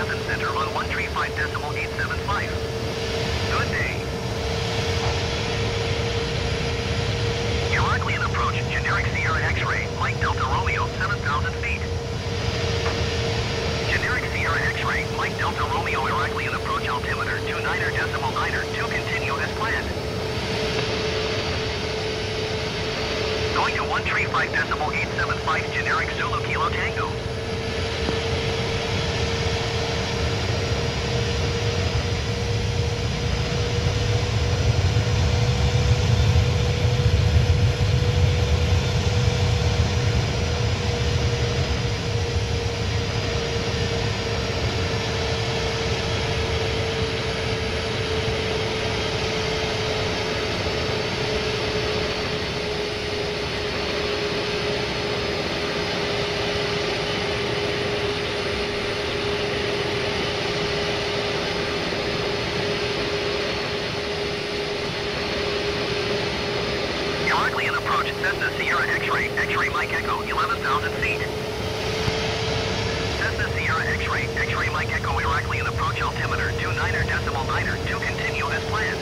Athens Center on 135.875. Good day. Heraklion approach, generic Sierra X-ray, Mike Delta Romeo, 7,000 feet. Generic Sierra X-ray, Mike Delta Romeo, Heraklion approach altimeter, 29.9, 2 continue as planned. Going to 135.875, generic Zulu Kilo Tango. Heraklion approach, Cessna Sierra X-ray, X-ray Mike Echo, 11,000 feet. Cessna Sierra X-ray, X-ray Mike Echo, Heraklion approach altimeter, 29.9, 2 continue as planned.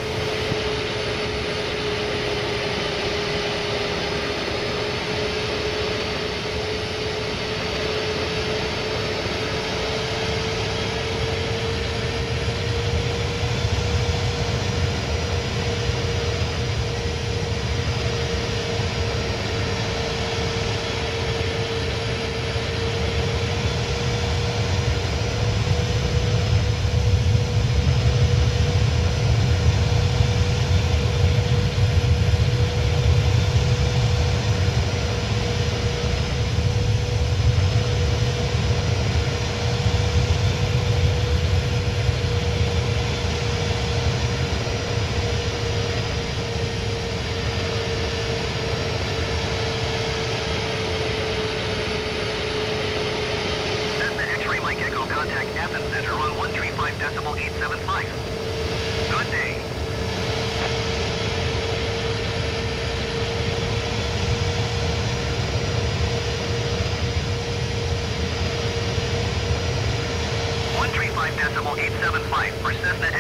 Contact Athens Center on 135.875. Good day. .875 for Cessna